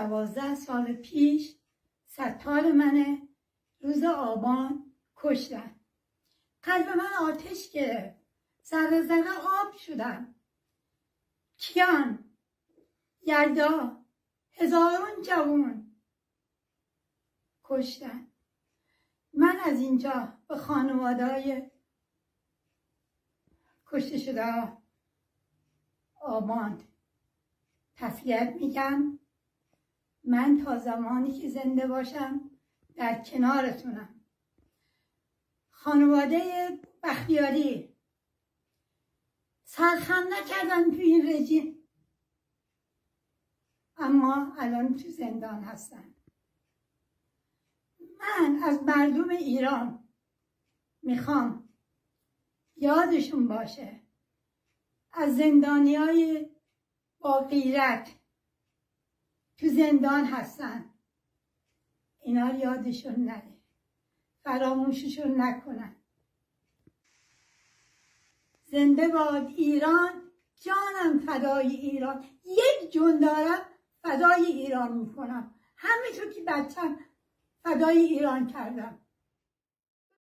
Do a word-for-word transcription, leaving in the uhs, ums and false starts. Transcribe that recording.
دوازده سال پیش ستار منه روز آبان کشتن. قلب من آتش گرفت، ذره ذره آب شدم. کیان، یلدا، هزارون جوون کشتن. من از اینجا به خانواده‌های کشته شده آبان تسلیت میگم. من تا زمانی که زنده باشم در کنارتونم. خانواده بختیاری سرخم نکردن تو این رژیم، اما الان تو زندان هستن. من از مردم ایران میخوام یادشون باشه، از زندانیای با غیرت تو زندان هستن، اینا یادشون نره، فراموششون نکنن. زنده باد ایران، جانم فدای ایران. یک جون دارم فدای ایران میکنم، همینطور که بچم فدای ایران کردم.